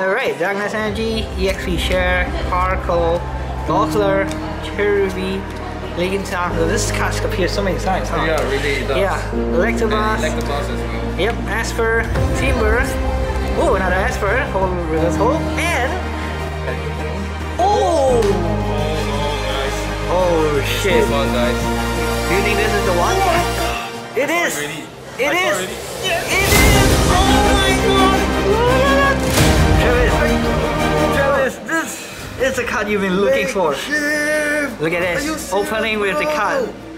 Alright, Darkness Energy, EXP Share, Sparkle, Dockler, Cherubie, Legion Sound. So this card appears so many times, huh? Yeah, really it does. Yeah, Electabuzz. Electabuzz as well. Yep, Asper, Timber. Oh, another Asper, hold reverse hold, and oh! Oh shit. This one, guys. Do you think this is the one? It is! It is! It is! Oh my god! Travis, this is the card you've been looking for. Look at this, opening with the card.